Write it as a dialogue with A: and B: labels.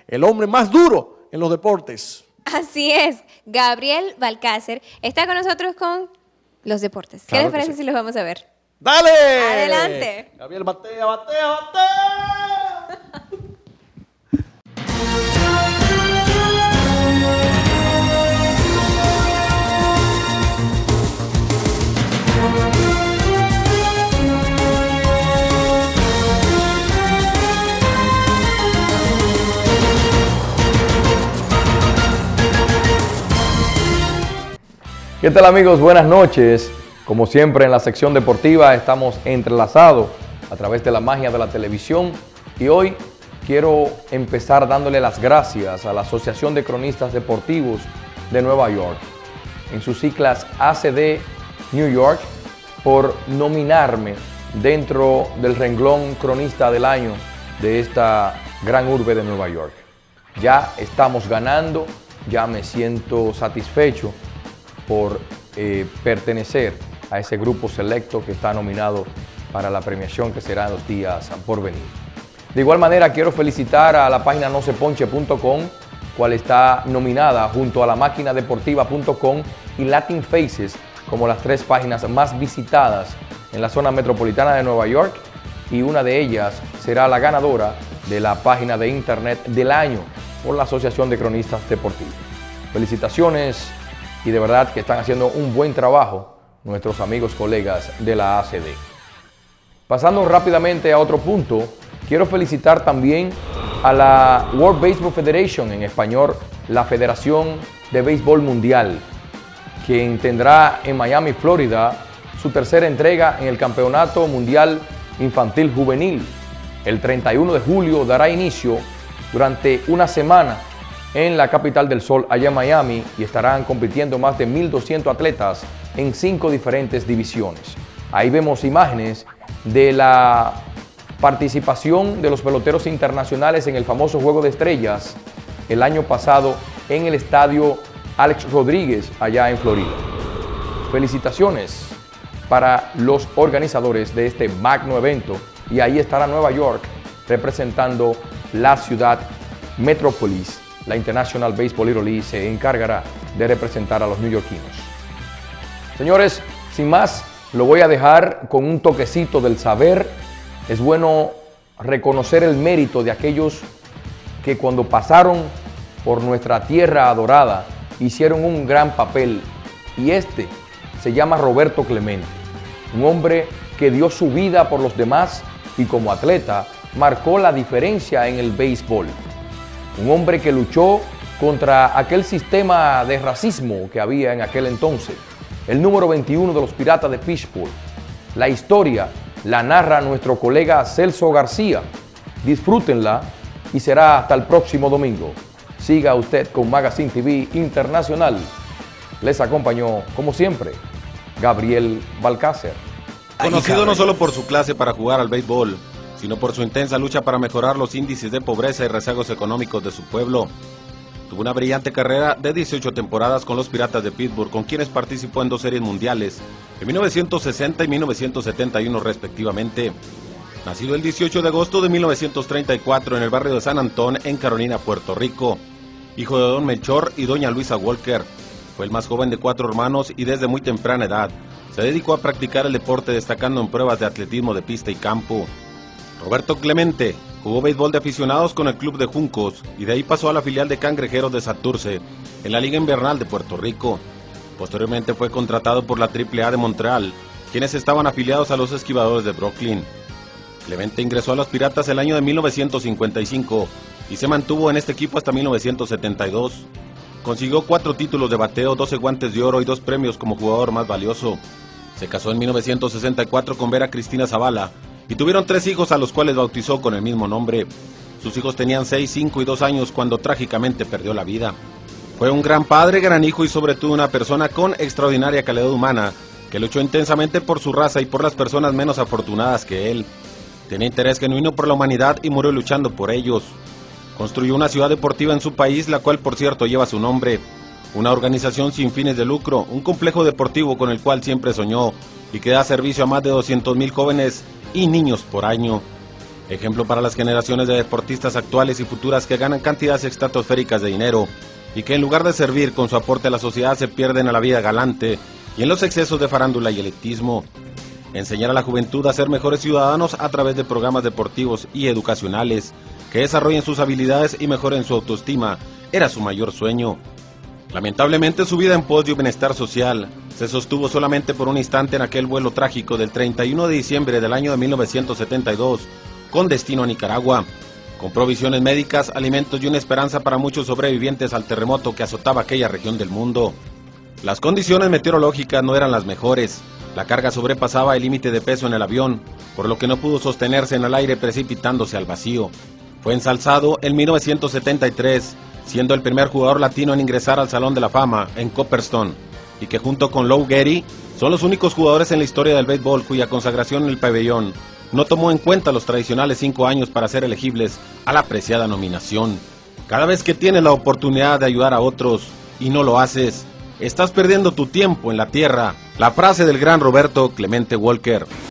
A: el hombre más duro en los deportes.
B: Así es, Gabriel Balcácer está con nosotros con los deportes. ¿Qué les parece si los vamos a ver?
A: ¡Dale!
B: ¡Adelante!
A: Gabriel, batea, batea, batea.
C: ¿Qué tal, amigos? Buenas noches. Como siempre en la sección deportiva estamos entrelazados a través de la magia de la televisión y hoy quiero empezar dándole las gracias a la Asociación de Cronistas Deportivos de Nueva York, en sus siglas ACD New York, por nominarme dentro del renglón cronista del año de esta gran urbe de Nueva York. Ya estamos ganando, ya me siento satisfecho por pertenecer a ese grupo selecto que está nominado para la premiación que será en los días por venir. De igual manera, quiero felicitar a la página noseponche.com, cual está nominada junto a la maquinadeportiva.com y Latin Faces como las 3 páginas más visitadas en la zona metropolitana de Nueva York, y una de ellas será la ganadora de la página de internet del año por la Asociación de Cronistas Deportivos. Felicitaciones. Y de verdad que están haciendo un buen trabajo nuestros amigos colegas de la ACD. Pasando rápidamente a otro punto, quiero felicitar también a la World Baseball Federation, en español, la Federación de Béisbol Mundial, quien tendrá en Miami, Florida, su tercera entrega en el Campeonato Mundial Infantil Juvenil. El 31 de julio dará inicio durante una semana en la capital del sol, allá en Miami, y estarán compitiendo más de 1.200 atletas en 5 diferentes divisiones. Ahí vemos imágenes de la participación de los peloteros internacionales en el famoso Juego de Estrellas el año pasado en el estadio Alex Rodríguez, allá en Florida. Felicitaciones para los organizadores de este magno evento, y ahí estará Nueva York representando la ciudad metrópolis. La International Baseball Little League se encargará de representar a los neoyorquinos. Señores, sin más, lo voy a dejar con un toquecito del saber. Es bueno reconocer el mérito de aquellos que cuando pasaron por nuestra tierra adorada hicieron un gran papel. Y este se llama Roberto Clemente, un hombre que dio su vida por los demás y como atleta marcó la diferencia en el béisbol. Un hombre que luchó contra aquel sistema de racismo que había en aquel entonces. El número 21 de los Piratas de Pittsburgh. La historia la narra nuestro colega Celso García. Disfrútenla y será hasta el próximo domingo. Siga usted con Magazine TV Internacional. Les acompañó, como siempre, Gabriel Balcácer.
D: Conocido no solo por su clase para jugar al béisbol, sino por su intensa lucha para mejorar los índices de pobreza y rezagos económicos de su pueblo. Tuvo una brillante carrera de 18 temporadas con los Piratas de Pittsburgh, con quienes participó en 2 series mundiales, en 1960 y 1971 respectivamente. Nacido el 18 de agosto de 1934 en el barrio de San Antón, en Carolina, Puerto Rico. Hijo de don Melchor y doña Luisa Walker. Fue el más joven de 4 hermanos y desde muy temprana edad se dedicó a practicar el deporte, destacando en pruebas de atletismo de pista y campo. Roberto Clemente jugó béisbol de aficionados con el Club de Juncos y de ahí pasó a la filial de Cangrejeros de Santurce en la Liga Invernal de Puerto Rico. Posteriormente fue contratado por la AAA de Montreal, quienes estaban afiliados a los Esquivadores de Brooklyn. Clemente ingresó a los Piratas el año de 1955 y se mantuvo en este equipo hasta 1972. Consiguió 4 títulos de bateo, 12 guantes de oro y 2 premios como jugador más valioso. Se casó en 1964 con Vera Cristina Zavala y tuvieron 3 hijos a los cuales bautizó con el mismo nombre. Sus hijos tenían 6, 5 y 2 años cuando trágicamente perdió la vida. Fue un gran padre, gran hijo y sobre todo una persona con extraordinaria calidad humana que luchó intensamente por su raza y por las personas menos afortunadas que él. Tenía interés genuino por la humanidad y murió luchando por ellos. Construyó una ciudad deportiva en su país, la cual por cierto lleva su nombre. Una organización sin fines de lucro, un complejo deportivo con el cual siempre soñó y que da servicio a más de 200,000 jóvenes y niños por año. Ejemplo para las generaciones de deportistas actuales y futuras que ganan cantidades estratosféricas de dinero y que en lugar de servir con su aporte a la sociedad se pierden a la vida galante y en los excesos de farándula y elitismo. Enseñar a la juventud a ser mejores ciudadanos a través de programas deportivos y educacionales que desarrollen sus habilidades y mejoren su autoestima era su mayor sueño. Lamentablemente su vida en pos de un bienestar social se sostuvo solamente por un instante en aquel vuelo trágico del 31 de diciembre del año de 1972 con destino a Nicaragua, con provisiones médicas, alimentos y una esperanza para muchos sobrevivientes al terremoto que azotaba aquella región del mundo. Las condiciones meteorológicas no eran las mejores, la carga sobrepasaba el límite de peso en el avión, por lo que no pudo sostenerse en el aire precipitándose al vacío. Fue ensalzado en 1973, siendo el primer jugador latino en ingresar al Salón de la Fama en Copperstone, y que junto con Lou Gehrig son los únicos jugadores en la historia del béisbol cuya consagración en el pabellón no tomó en cuenta los tradicionales 5 años para ser elegibles a la preciada nominación. Cada vez que tienes la oportunidad de ayudar a otros y no lo haces, estás perdiendo tu tiempo en la tierra. La frase del gran Roberto Clemente Walker.